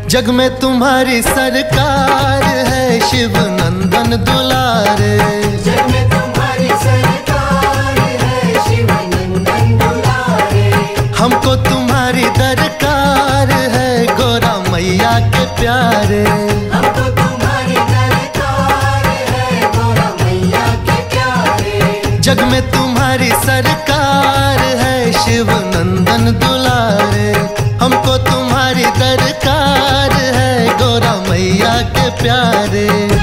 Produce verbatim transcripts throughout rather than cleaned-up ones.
जग में तुम्हारी सरकार है शिव नंदन दुलारे। जग में तुम्हारी सरकार है शिव नंदन दुलारे। हमको तुम्हारी दरकार है गोरा मैया के प्यारे। हमको तुम्हारी दरकार है गोरा मैया के प्यारे। जग में तुम्हारी सरकार है शिव नंदन दुलारे। हमको तुम्हारी दरकार है गोरा मैया के प्यारे।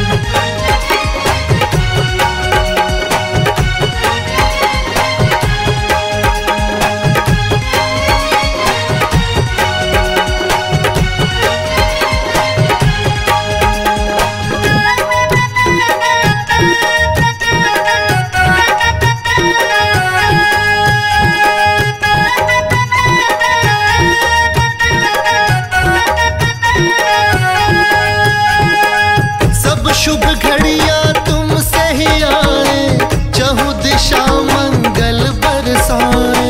शुभ घड़ियां तुमसे ही आए, चहुं दिशा मंगल बरसाए।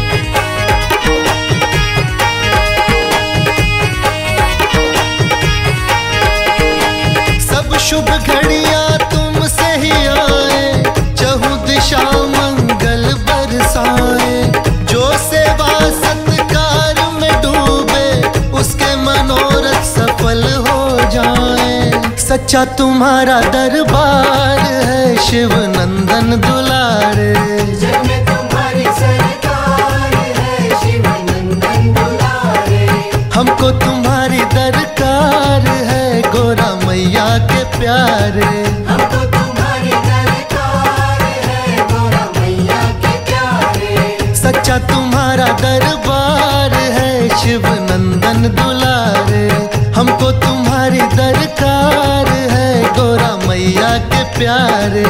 सब शुभ घड़ियां तुमसे ही आए, चहुं दिशा मंगल बरसाए। जो सेवा सत्कार में डूबे उसके मनोरथ सफल हो जाए। सच्चा तुम्हारा दरबार है शिव नंदन दुलारे। जग में तुम्हारी सरकार है शिव नंदन दुलारे। हमको तुम्हारी दरकार है गोरा मैया के प्यारे। हमको तुम्हारी दरकार है गोरा मैया के प्यारे। सच्चा तुम्हारा दरबार है शिव नंदन दुलारे। हमको तुम्हारी दरकार है गोरा मैया के प्यारे।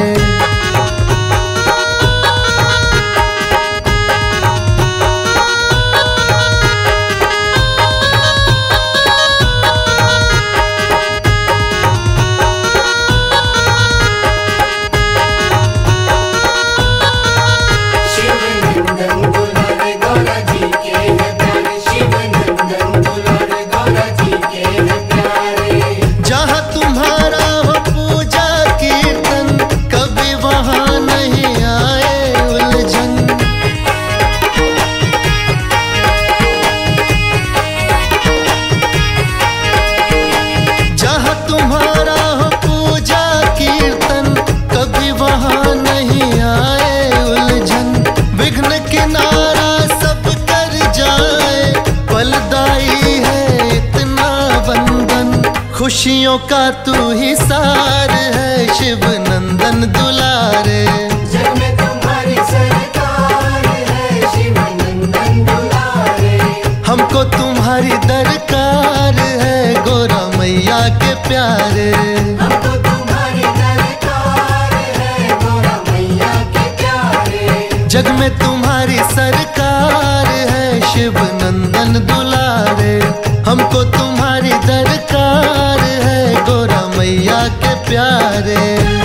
खुशियों का तू ही सार है शिव नंदन दुलारे। जग में तुम्हारी सरकार है शिव नंदन दुलारे। हमको तुम्हारी दरकार है गोरा मैया के प्यारे। हमको तुम्हारी दरकार है गोरा मैया के प्यारे। जग में तुम्हारी सरकार है शिव नंदन दुलारे। हमको तुम्हारी दरकार है गोरा मैया के प्यारे।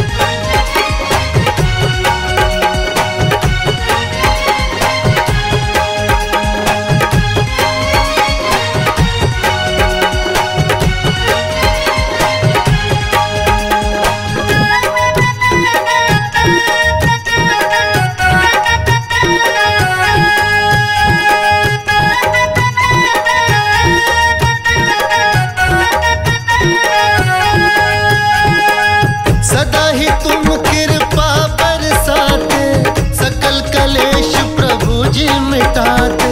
सदा ही तुम कृपा बरसाते, सकल कलेश प्रभु जी मिटाते।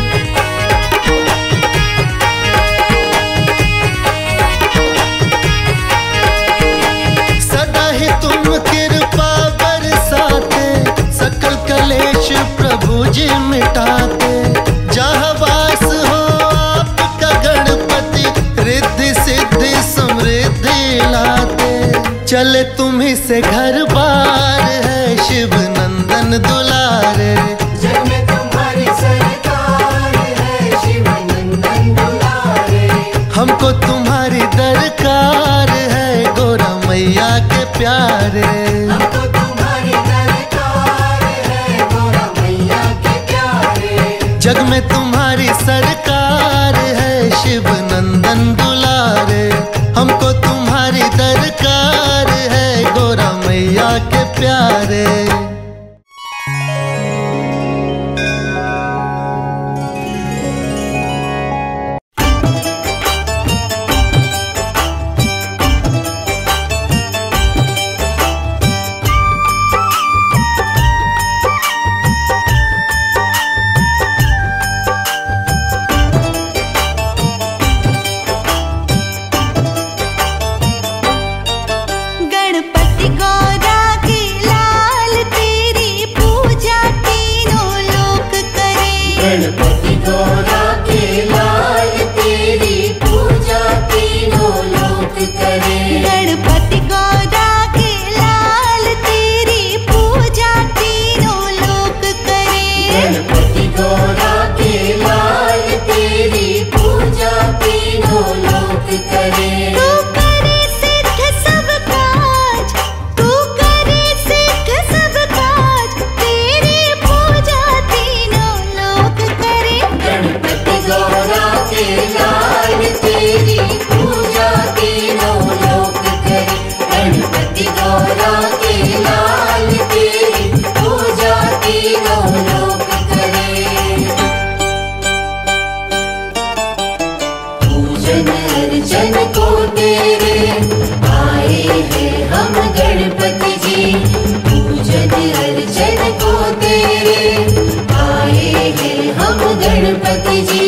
सदा ही तुम कृपा बरसाते, सकल कलेश प्रभु जी मिटाते। जहाँ वास हो आपका गणपति, रिद्धि सिद्धि समृद्धि लाते। चले तुम्ही से घर बार है शिव नंदन दुलारे। जग में तुम्हारी सरकार है शिव नंदन दुलारे। हमको तुम्हारी दरकार है गोरा मैया के प्यारे। हमको तुम्हारी दरकार है गोरा मैया के प्यारे। जग में तुम्हारी सरकार है शिव नंदन दुलारे। तुम्हारी दरकार है गौरा मैया के प्यारे। गणपति गौरा के लाल तेरी पूजा तीनों लोक करें। गणपति गौरा के लाल तेरी पूजा तीनों लोक करें। गणपति गौरा के लाल तेरी पूजा तीनों लोक करें। गणपति गौरा के लाल तेरी पूजा तीनों लोक करें। तू करे सिद्ध सब काज, तू करे सिद्ध सब काज, तेरी पूजा तीनों लोक करें। गणपति गौरा के लाल तेरी पूजा तीनों लोक करें। गणपति गौरा के लाल तेरी पूजा तीनों लोक करें। पूजन अर्चन को तेरे आए हैं हम गणपति जी। पूजन अर्चन को तेरे आए हैं हम गणपति जी।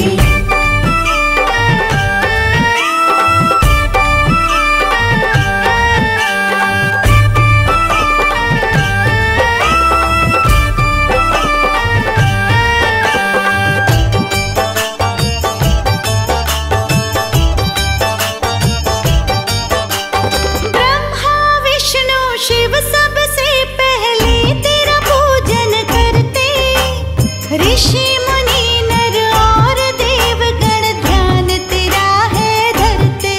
ब्रह्मा विष्णु शिव सबसे पहले तेरा पूजन करते। ऋषि मुनि नर और देवगण ध्यान तेरा है धरते।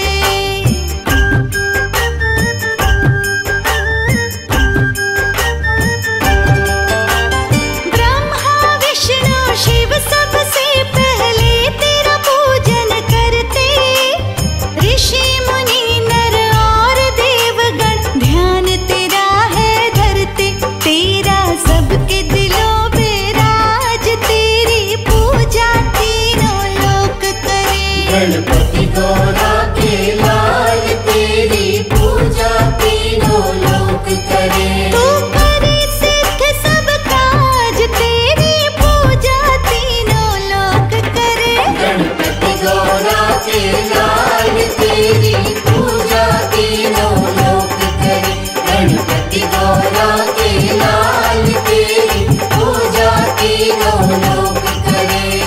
ब्रह्मा विष्णु शिव सबसे पहले तेरा पूजन करते। ऋषि मुनि नर और देवगण ध्यान तेरा है धरते। तेरा सबके दिलों में राज, तेरी पूजा तीनों लोक करें। गणपति गौरा के लाल तेरी पूजा तीनों लोक करें। तू करे सिद्ध सब काज, तेरी पूजा तीनों लोक करें। गणपति गौरा के लाल तेरी पूजा तीनों लोक करें। गणपति गौरा के लाल तेरी पूजा तीनों लोक करें।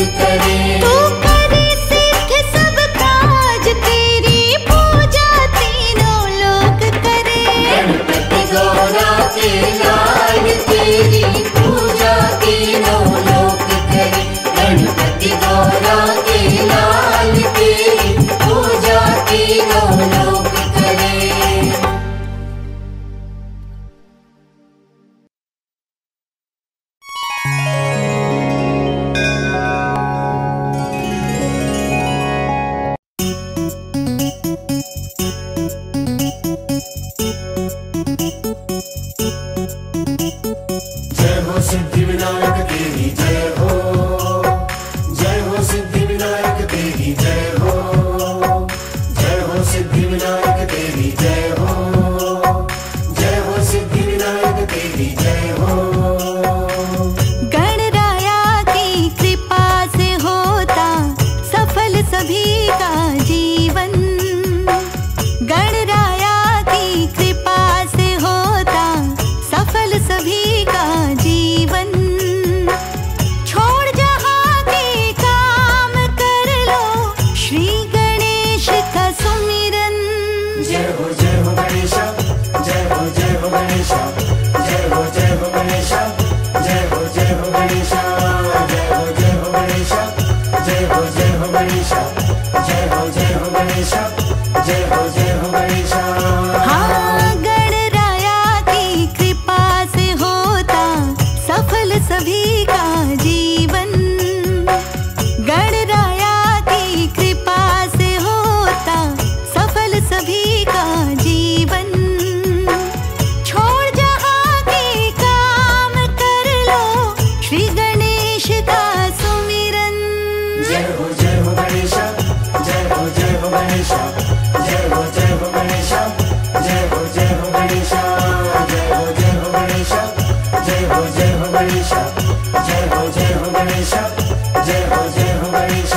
करे। तू करे सिद्ध सब काज तेरी पूजा तीनों लोक करे। गणपति गौरा के लाल तेरी पूजा तीनों लोक करे। गणपति गौरा के लाल तेरी पूजा तीनों लोक करे। जय हो सिद्धि विनायक तेरी जय हो। जय हो सिद्धि विनायक तेरी जय हो। जय हो सिद्धि विनायक तेरी जय हो। जय हो सिद्धि विनायक तेरी जय हो। गणराया की कृपा से होता सफल सभी का जीवन। गणराया की कृपा से होता सफल सभी का जीवन। छोड़ जहाँ के काम कर लो श्री गणेश का सुमिरन। जय हो जय हो गणेशा। जय हो जय हो गणेशा। जय हो जय हो गणेशा। जय हो जय हो गणेशा। जय हो जय हो गणेशा। जय हो जय हो गणेशा। जय हो जय हो गणेशा। जय हो जय हो गणेशा। हाँ, गणराया की कृपा से होता सफल सभी का जीवन। गणराया की कृपा से होता सफल सभी का जीवन। छोड़ जहाँ के काम कर लो श्री गणेश का सुमिरन। जय हो जय हो गणेशा। जय हो जय हो गणेशा। जय हो जय हो गणेशा। जय हो जय हो गणेशा। जय हो जय हो गणेशा। जय हो जय हो गणेशा। जय हो जय हो गणेशा। जय हो जय हो गणेशा।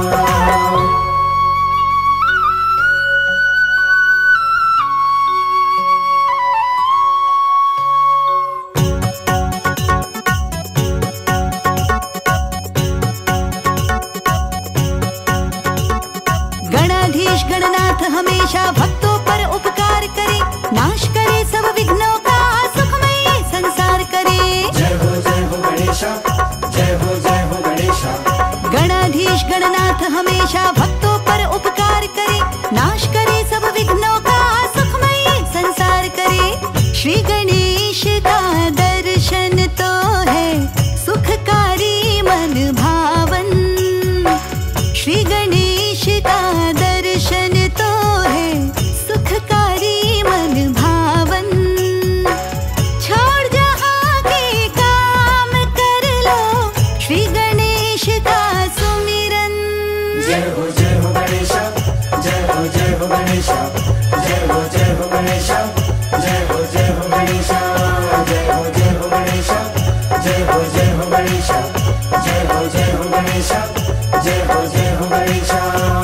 गणाधीश गणनाथ हमेशा भक्तों पर उपकार करे। नाश करे सब विघ्नों का सुखमय संसार करे। जय हो जय हो गणेशा। जय हो जय हो गणेशा। गणाधीश गणनाथ हमेशा भक्तों पर उपकार करे। नाश करे सब विघ्नों का सुखमय संसार करे। श्री गणेश का दर्शन तो है सुखकारी मन भावन। श्री गणेश का दर्शन तो है सुखकारी मन भावन। छोड़ जहाँ के काम कर लो श्री गणेश का सुमिरन। जय हो जय हो गणेशा। जय हो जय हो गणेशा। जय हो जय हो गणेशा। जय हो जय हो गणेशा। जय हो जय हो गणेशा। जय हो जय हो गणेशा। जय हो जय हो गणेशा। जय हो जय हो गणेशा।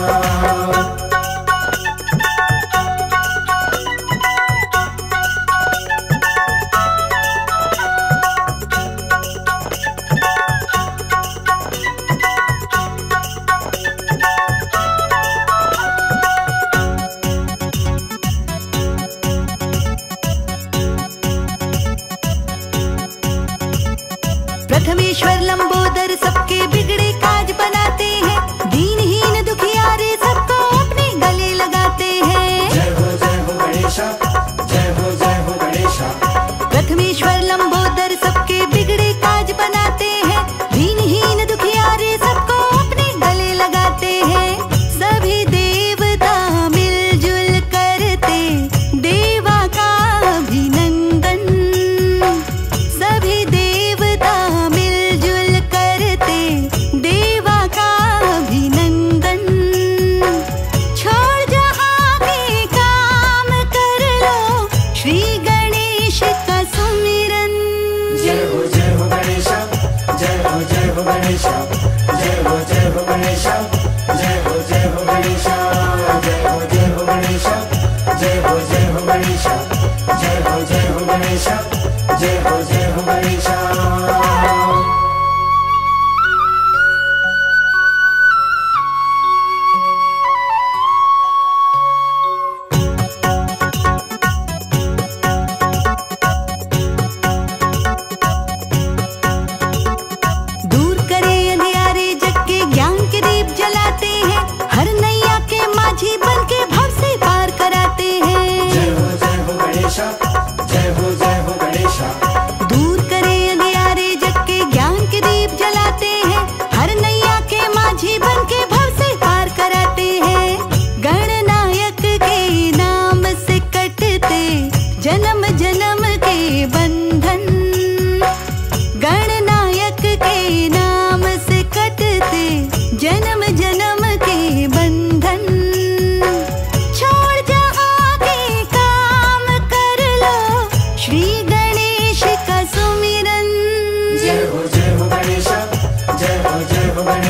प्रथमेश्वर लंबोदर सबके बिगड़े काज बनाते हैं। दीनहीन दुखियारे सबको अपने गले लगाते हैं। जय हो जय हो गणेशा। जय हो जय हो गणेशा। प्रथमेश्वर लंबोदर सबके बिगड़े काज बनाते हैं। दीनहीन दुखियारे सबको अपने गले लगाते हैं। सभी देवता मिलजुल करते देवा का अभिनंदन। सभी देवता मिलजुल करते देवा का अभिनंदन। छोड़ जहाँ के काम कर लो श्री गणेश का सुमिरन। जय हो जय हो गणेशा। जय हो जय हो गणेशा। जय हो जय हो गणेशा। जय हो जय हो गणेशा। जय हो जय हो गणेशा। जय हो जय हो गणेशा। जय हो जय हो गणेशा। जय हो जय हो गणेशा।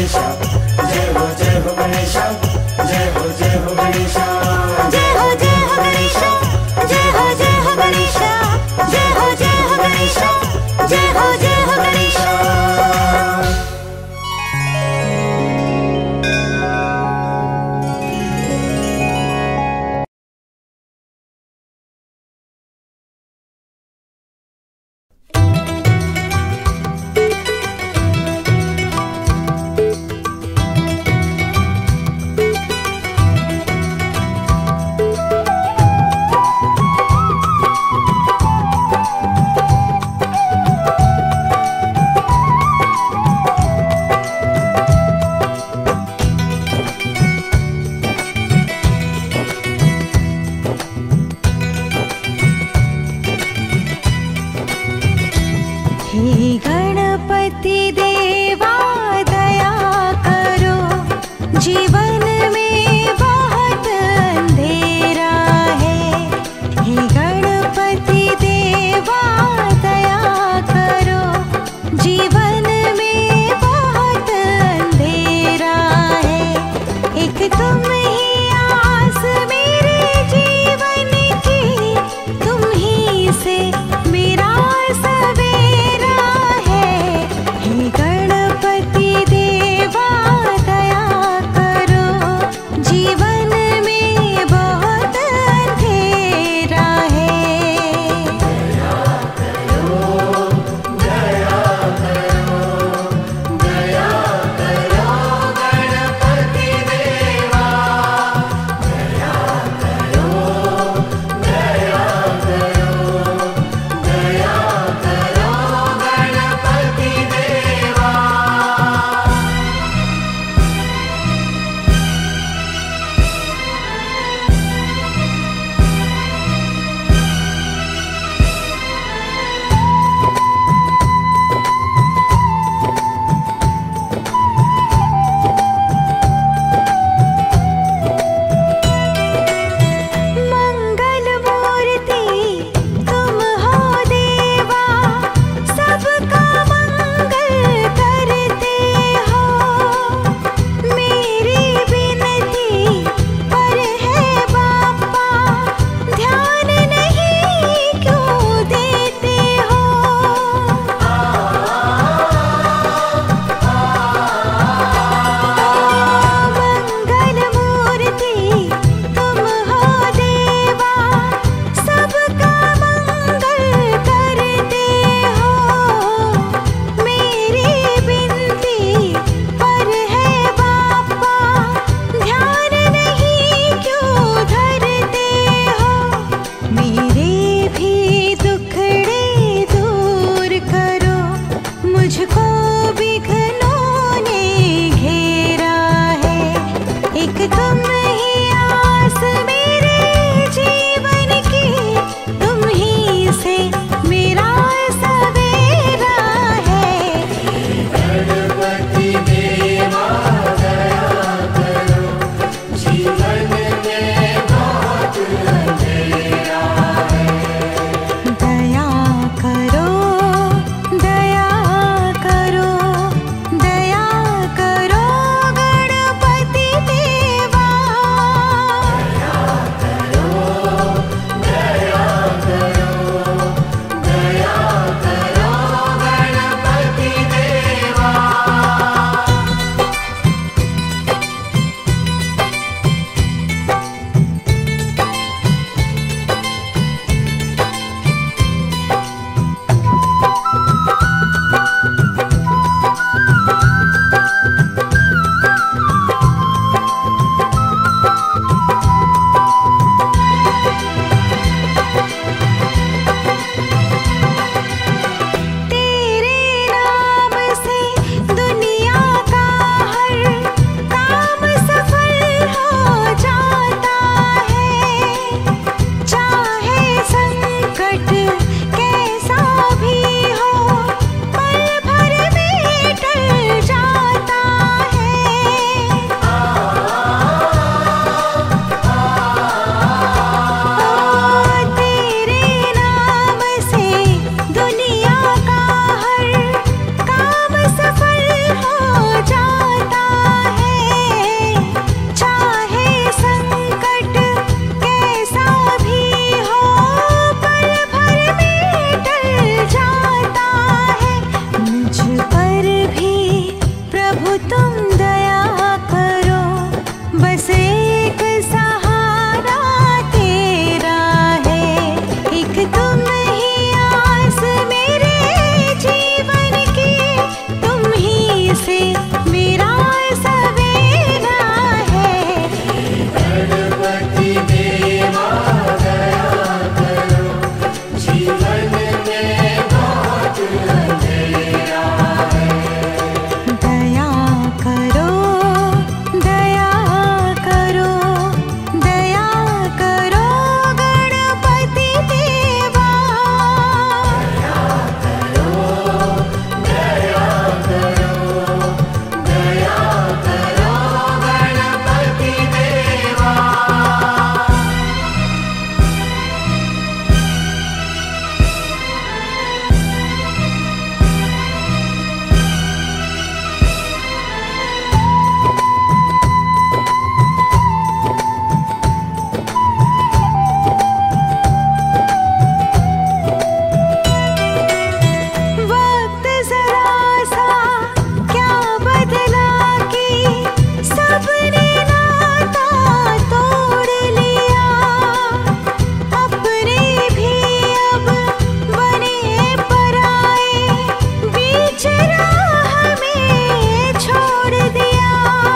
गणेशा, जय हो जय हो गणेशा, जय हो जय हो गणेशा, जय हो जय हो गणेशा, जय हो जय हो गणेशा, जय हो जय हो गणेशा, जय हो जय हो गणेशा। प्रभु तुम दया करो, बस एक सहारा तेरा है, एक तुम ही आस मेरे जीवन की, तुम ही से मेरा सवेरा है। गणपति देवा दया करो, जीवन में बहुत अंधेरा है। दया करो, दया करो, दया करो गणपति देवा। दया करो, दया करो, दया करो गणपति देवा। वक्त जरा सा क्या बदला कि सबने नाता तोड़ लिया, अपने भी अब बने पराए, बीच राह में छोड़ दिया।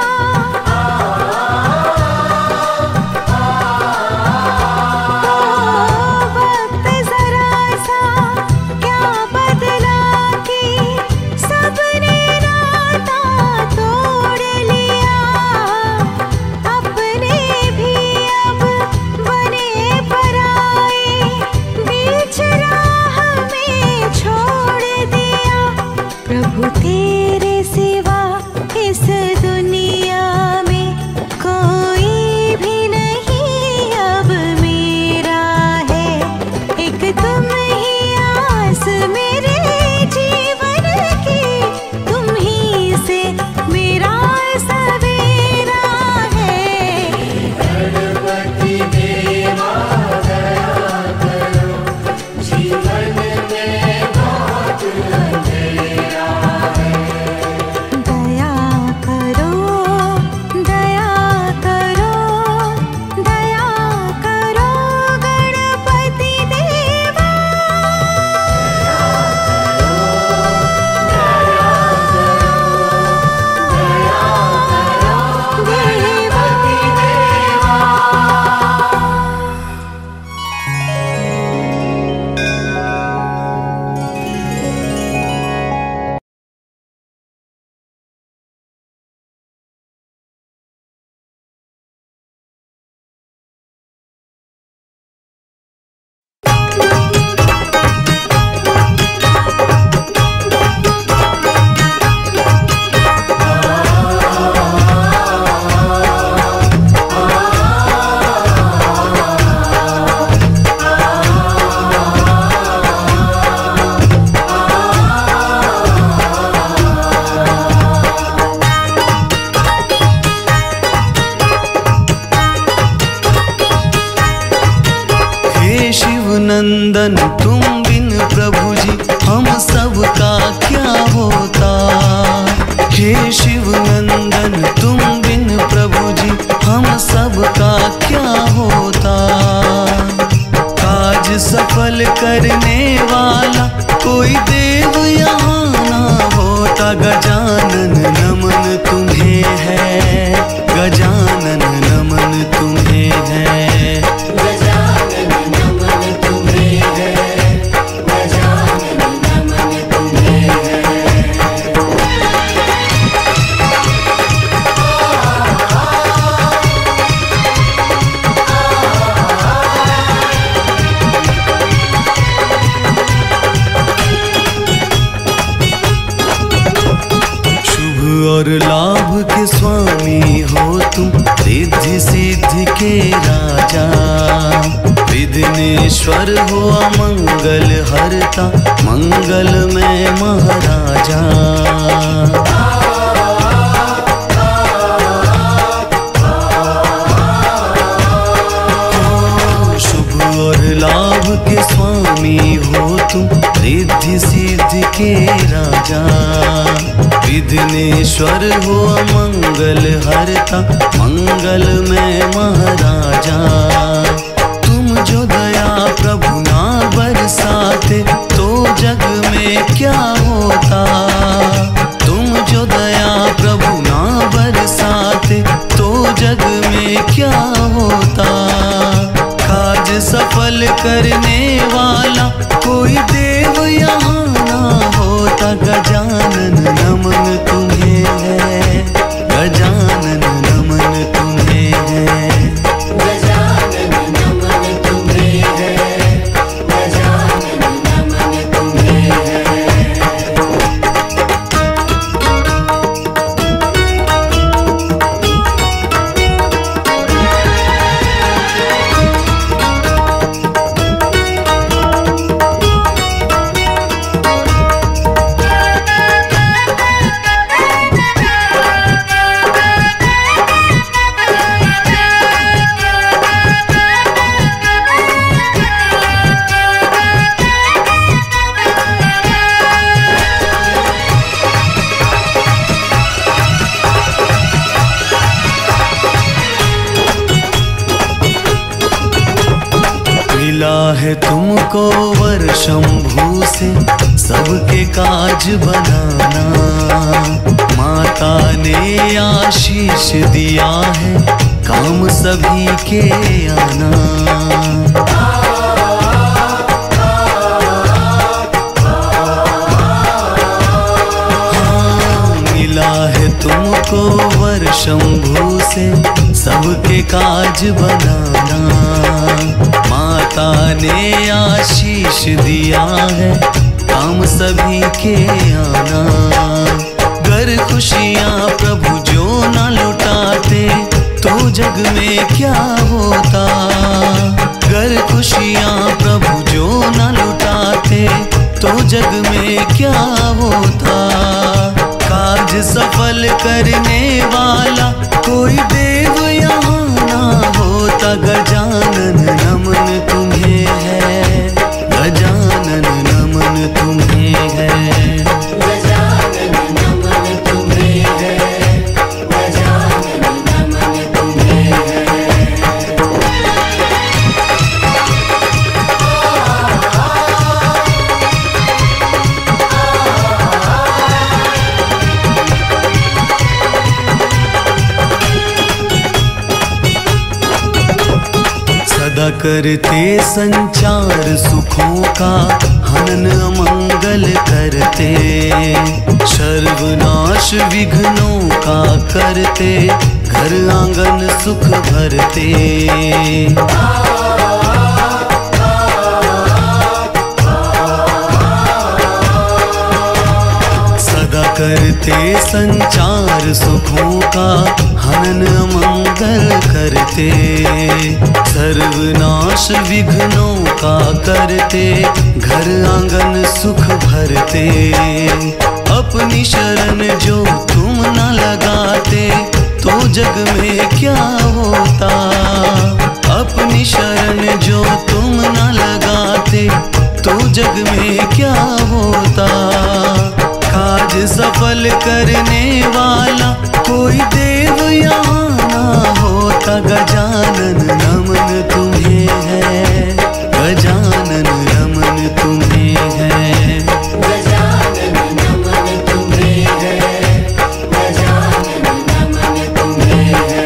वक्त जरा सा क्या बदला कि सबने नाता तोड़ लिया, अपने भी अब बने पराए, बीच राह में छोड़ दिया। प्रभु तेरे सिवा इस दुनिया में कोई भी नहीं अब मेरा है, एक तुम ही आस मेरे जीवन की, तुम ही से मेरा सवेरा है। गणपति देवा दया करो, जीवन में बहुत अंधेरा है। दया करो, दया करो, दया करो गणपति देवा। हे शिव नंदन तुम बिन प्रभु जी हम सब का क्या होता। हे शिव नंदन तुम बिन प्रभु जी हम सब का क्या होता। काज सफल करने वाला कोई देव यहाँ ना होता। गजानन नमन तुम्हें है, गजानन नमन तुम्हें है। गजानन नमन तुम्हें है, गजानन नमन तुम्हें है। शुभ और लाभ के स्वामी हो तुम, रिद्धि सिद्धि के राजा। विघ्नेश्वर हो मंगल हरता, मंगल में महाराजा। शुभ और लाभ के स्वामी हो तुम, रिद्धि सिद्धि के राजा। विघ्नेश्वर हो मंगल हरता, मंगल में महाराजा। तुम जो दया प्रभु ना बरसाते तो जग में क्या होता। तुम जो दया प्रभु ना बरसाते तो जग में क्या होता। काज सफल करने वाला कोई देव यहाँ ना होता। गजानन नमन तुम्हें है, गजानन नमन तुम्हें है। गजानन नमन तुम्हें है, गजानन नमन तुम्हें है। मिला है तुमको वर शंभू से सबके काज बनाना। माता ने आशीष दिया है काम सभी के आना। हाँ, मिला है तुमको वर शंभू से सबके काज बनाना। माता ने आशीष दिया है काम सभी के आना। गर खुशियाँ प्रभु जो न लुटाते तो जग में क्या होता। गर खुशियाँ प्रभु जो न लुटाते तो जग में क्या होता। काज सफल करने वाला कोई देव यहाँ ना होता। गजानन नमन तुम्हें है, गजानन नमन तुम्हें है। गजानन नमन तुम्हें है, गजानन नमन तुम्हें है। सदा करते संचार सुखों का हनन अमंगल करते। सर्वनाश विघ्नों का करते घर आंगन सुख भरते। सदा करते संचार सुखों का हनन अमंगल करते। सर्वनाश विघ्नों का करते घर आंगन सुख भरते। अपनी शरण जो तुम न लगाते तो जग में क्या होता। अपनी शरण जो तुम न लगाते तो जग में क्या होता। काज सफल करने वाला कोई देव यहाँ ना होता। गजानन नमन तुम्हें है, गजानन नमन तुम्हें है। गजानन नमन तुम्हें है, गजानन नमन तुम्हें है।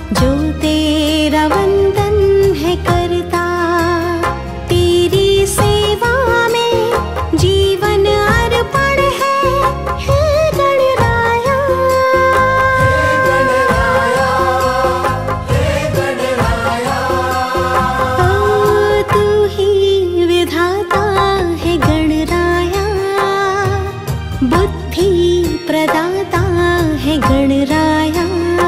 जो तेरा वंदन है करता, तेरी सेवा में जीवन अर्पण है, हे गणराया। ओ तू ही विधाता है गणराया, बुद्धि प्रदाता है गणराया।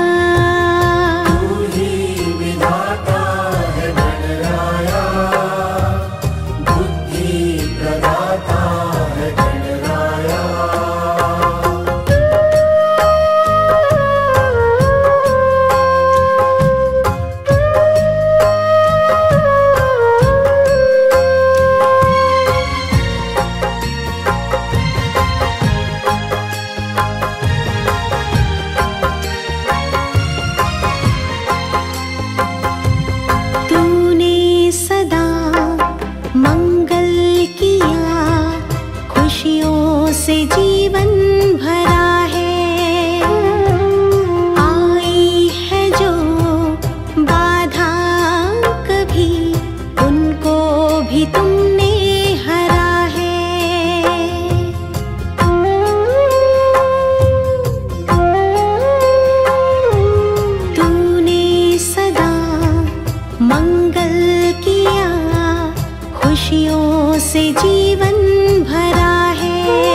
से जीवन भरा है, आई है जो बाधा कभी, उनको भी तुमने हरा है। तूने सदा मंगल किया, खुशियों से जीवन भरा है,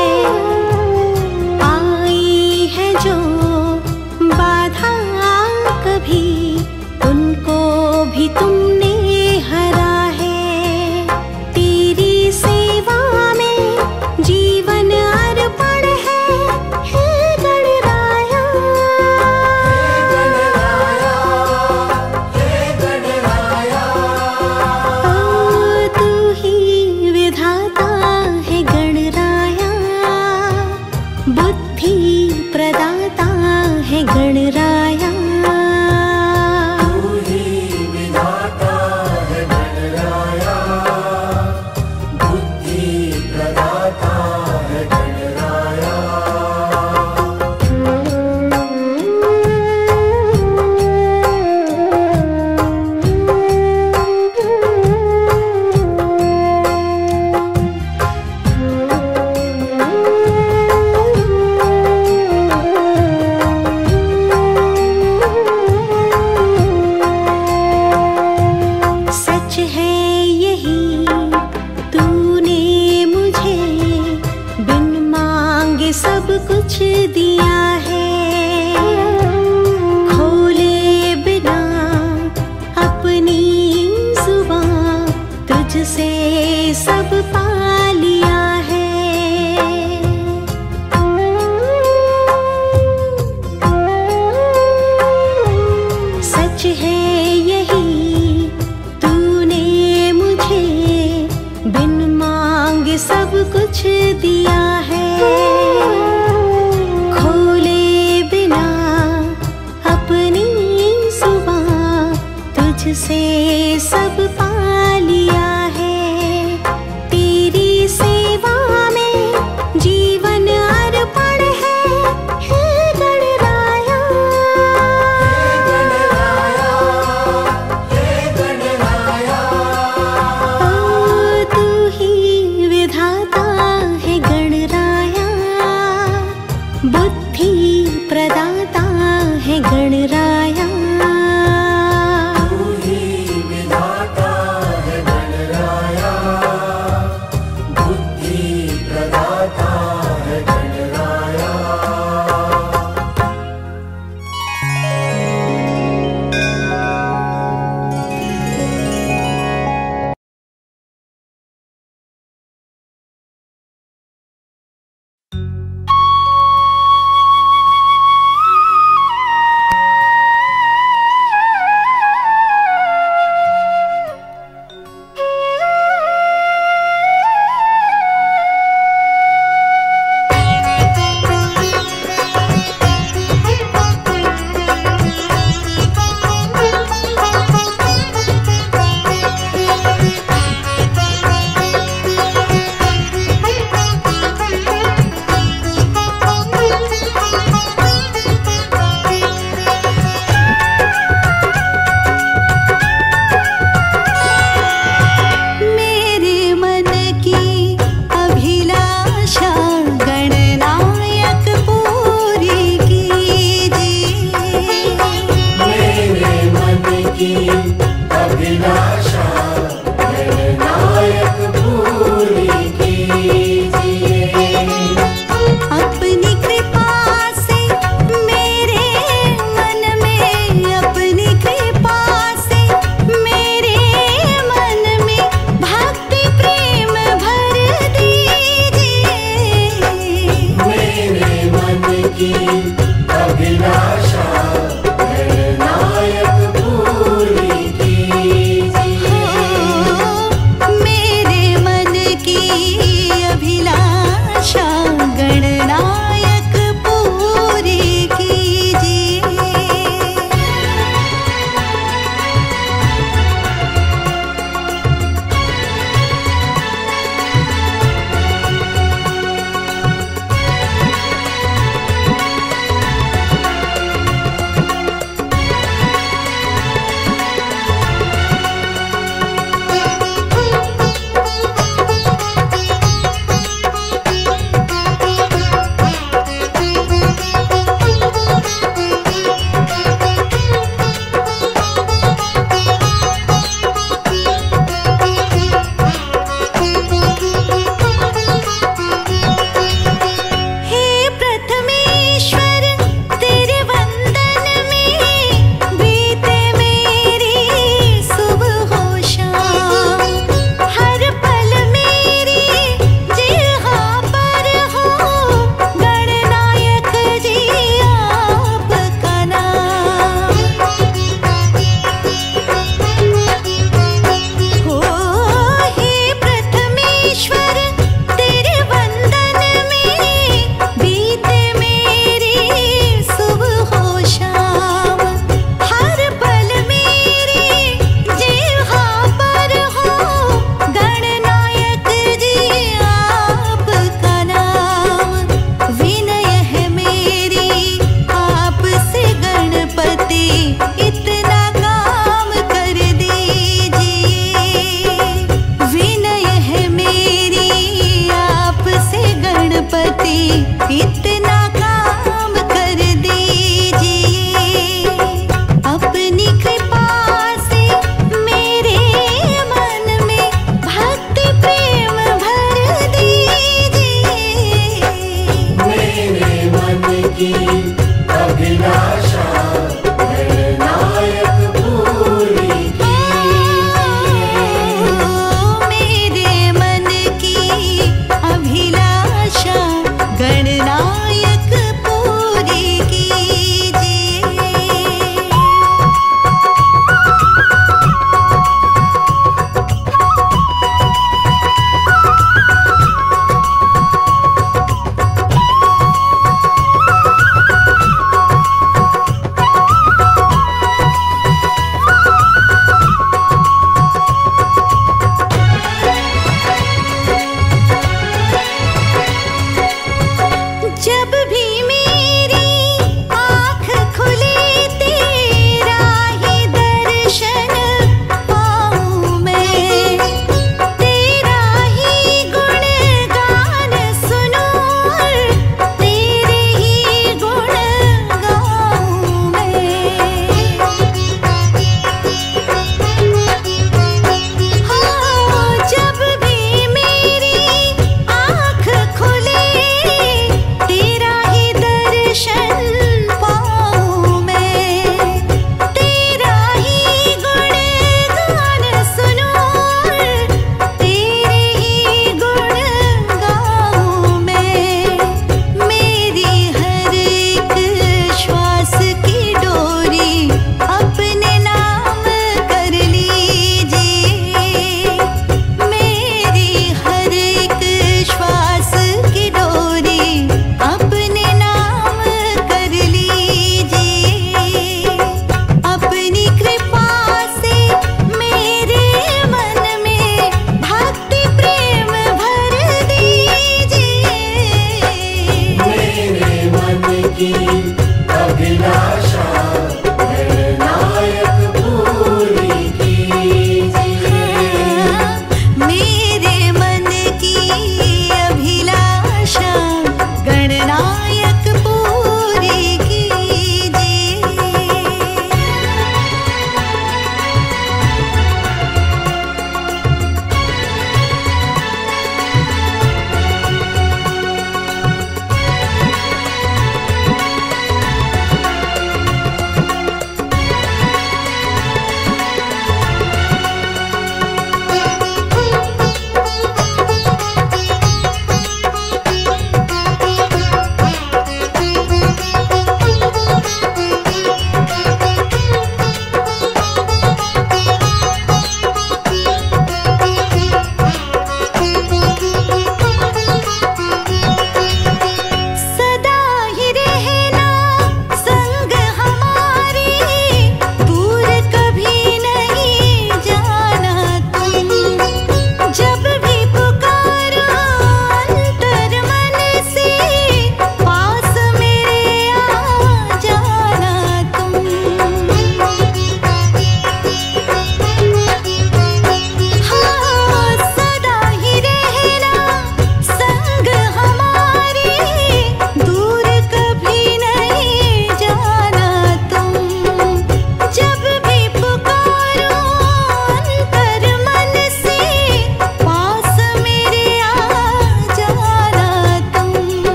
आई है जो बाधा कभी, उनको भी तुमने हरा है। तेरी सेवा में जीवन अर्पण है, हे गणराया। ओ तू ही विधाता है गणराया, बुद्धि प्रदाता है गणराया। तू ही विधाता है गणराया, बुद्धि प्रदाता है गणराया। सच है यही, तूने मुझे बिन मांगे सब कुछ दिया है, खोले बिना अपनी जुबान तुझसे सब पा लिया है। सच है यही, तूने मुझे बिन मांगे सब कुछ दिया है, खोले बिना अपनी जुबान तुझसे सब पा लिया है। तेरी सेवा में जीवन अर्पण है, हे गणराया। ओ तू ही विधाता है गणराया, बुद्धि प्रदाता है गणराया। तू ही विधाता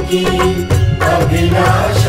की अभिलाषा